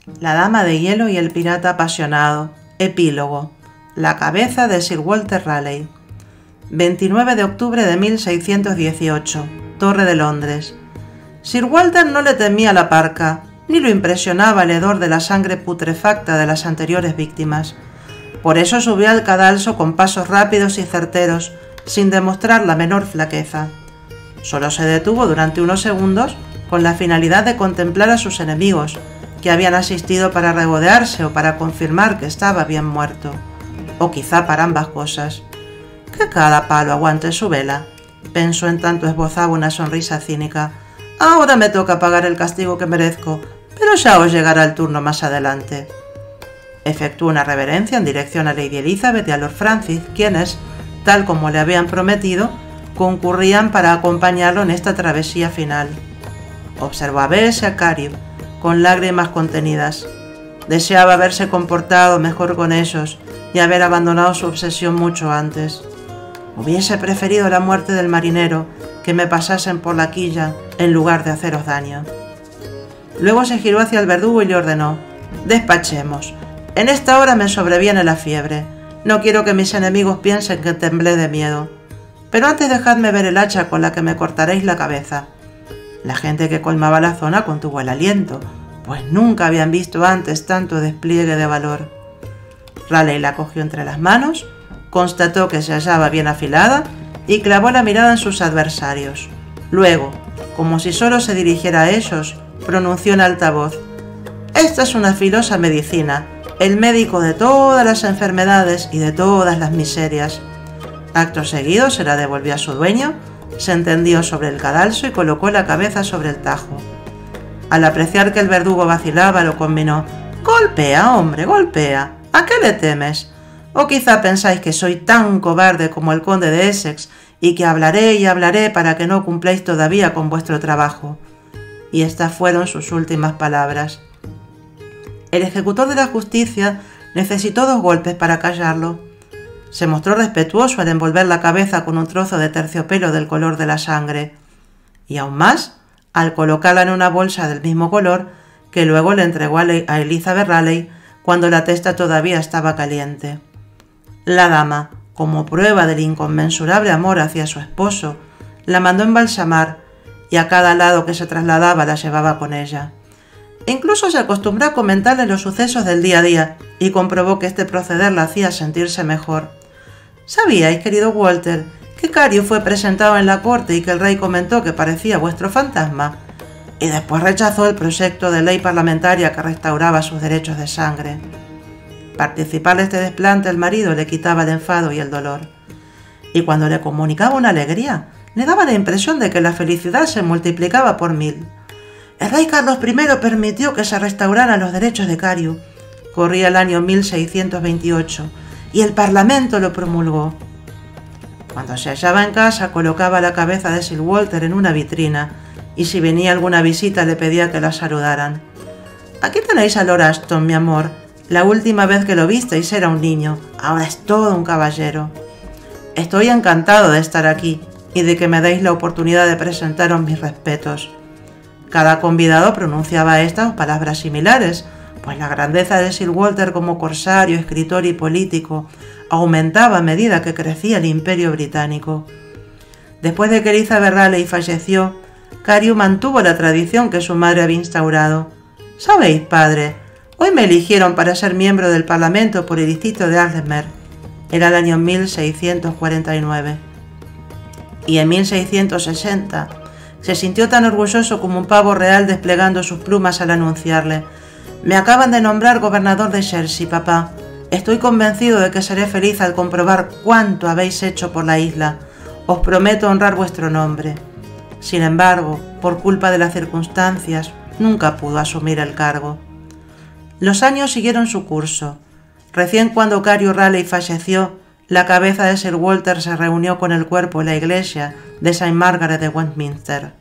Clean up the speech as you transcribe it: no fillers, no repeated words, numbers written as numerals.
La Dama de Hielo y el Pirata Apasionado. Epílogo. La cabeza de Sir Walter Raleigh. 29 de octubre de 1618. Torre de Londres. Sir Walter no le temía la parca, ni lo impresionaba el hedor de la sangre putrefacta de las anteriores víctimas. Por eso subió al cadalso con pasos rápidos y certeros, sin demostrar la menor flaqueza. Solo se detuvo durante unos segundos con la finalidad de contemplar a sus enemigos, que habían asistido para regodearse o para confirmar que estaba bien muerto, o quizá para ambas cosas. Que cada palo aguante su vela, pensó en tanto esbozaba una sonrisa cínica. Ahora me toca pagar el castigo que merezco, pero ya os llegará el turno más adelante. Efectuó una reverencia en dirección a Lady Elizabeth y a Lord Francis, quienes, tal como le habían prometido, concurrían para acompañarlo en esta travesía final. Observó a Bess y a Cariu, con lágrimas contenidas. Deseaba haberse comportado mejor con ellos y haber abandonado su obsesión mucho antes. Hubiese preferido la muerte del marinero, que me pasasen por la quilla en lugar de haceros daño. Luego se giró hacia el verdugo y le ordenó: despachemos. En esta hora me sobreviene la fiebre. No quiero que mis enemigos piensen que temblé de miedo. Pero antes dejadme ver el hacha con la que me cortaréis la cabeza. La gente que colmaba la zona contuvo el aliento, pues nunca habían visto antes tanto despliegue de valor. Raleigh la cogió entre las manos, constató que se hallaba bien afilada y clavó la mirada en sus adversarios. Luego, como si solo se dirigiera a ellos, pronunció en alta voz: «Esta es una filosa medicina, el médico de todas las enfermedades y de todas las miserias». Acto seguido se la devolvió a su dueño, se tendió sobre el cadalso y colocó la cabeza sobre el tajo. Al apreciar que el verdugo vacilaba, lo conminó: «Golpea, hombre, golpea. ¿A qué le temes? ¿O quizá pensáis que soy tan cobarde como el conde de Essex y que hablaré y hablaré para que no cumpláis todavía con vuestro trabajo?» Y estas fueron sus últimas palabras. El ejecutor de la justicia necesitó 2 golpes para callarlo. Se mostró respetuoso al envolver la cabeza con un trozo de terciopelo del color de la sangre, y aún más al colocarla en una bolsa del mismo color que luego le entregó a Elizabeth Raleigh cuando la testa todavía estaba caliente. La dama, como prueba del inconmensurable amor hacia su esposo, la mandó embalsamar y a cada lado que se trasladaba la llevaba con ella. Incluso se acostumbró a comentarle los sucesos del día a día y comprobó que este proceder la hacía sentirse mejor. ¿Sabíais, querido Walter, que Cariu fue presentado en la corte y que el rey comentó que parecía vuestro fantasma? Y después rechazó el proyecto de ley parlamentaria que restauraba sus derechos de sangre. Participar de este desplante al marido le quitaba el enfado y el dolor. Y cuando le comunicaba una alegría, le daba la impresión de que la felicidad se multiplicaba por 1000. El rey Carlos I permitió que se restauraran los derechos de Cariu. Corría el año 1628 y el Parlamento lo promulgó. Cuando se hallaba en casa, colocaba la cabeza de Sir Walter en una vitrina y si venía alguna visita le pedía que la saludaran. «Aquí tenéis a Lord Aston, mi amor. La última vez que lo visteis era un niño, ahora es todo un caballero. Estoy encantado de estar aquí y de que me deis la oportunidad de presentaros mis respetos». Cada convidado pronunciaba estas palabras similares, pues la grandeza de Sir Walter como corsario, escritor y político aumentaba a medida que crecía el imperio británico. Después de que Elizabeth Raleigh falleció, Cariu mantuvo la tradición que su madre había instaurado. «Sabéis, padre, hoy me eligieron para ser miembro del Parlamento por el distrito de Ardmere». Era el año 1649. Y en 1660 se sintió tan orgulloso como un pavo real desplegando sus plumas al anunciarle: «Me acaban de nombrar gobernador de Jersey, papá. Estoy convencido de que seré feliz al comprobar cuánto habéis hecho por la isla. Os prometo honrar vuestro nombre». Sin embargo, por culpa de las circunstancias, nunca pudo asumir el cargo. Los años siguieron su curso. Recién cuando Cariu Raleigh falleció, la cabeza de Sir Walter se reunió con el cuerpo en la iglesia de St. Margaret de Westminster.